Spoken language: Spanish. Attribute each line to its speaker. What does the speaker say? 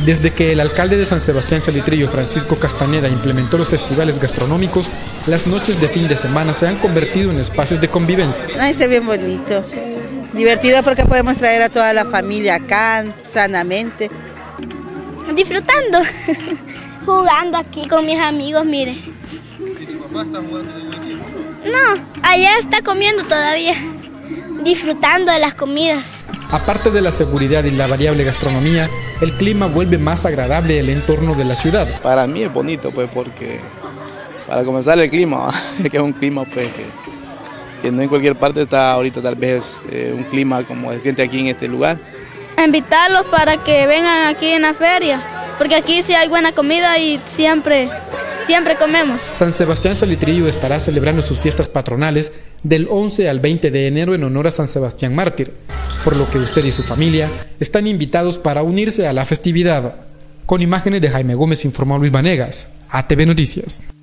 Speaker 1: Desde que el alcalde de San Sebastián Salitrillo, Francisco Castañeda, implementó los festivales gastronómicos, las noches de fin de semana se han convertido en espacios de convivencia.
Speaker 2: Está bien bonito, divertido porque podemos traer a toda la familia acá sanamente.
Speaker 3: Disfrutando, jugando aquí con mis amigos, mire.
Speaker 4: ¿Y su papá está jugando todo el tiempo?
Speaker 3: No, allá está comiendo todavía, disfrutando de las comidas.
Speaker 1: Aparte de la seguridad y la variable gastronomía, el clima vuelve más agradable el entorno de la ciudad.
Speaker 5: Para mí es bonito, pues, porque para comenzar el clima, que es un clima pues, que no en cualquier parte está ahorita tal vez un clima como se siente aquí en este lugar.
Speaker 6: Invitarlos para que vengan aquí en la feria, porque aquí sí hay buena comida y siempre comemos.
Speaker 1: San Sebastián Salitrillo estará celebrando sus fiestas patronales del 11 al 20 de enero en honor a San Sebastián Mártir, por lo que usted y su familia están invitados para unirse a la festividad. Con imágenes de Jaime Gómez informó Luis Vanegas, ATV Noticias.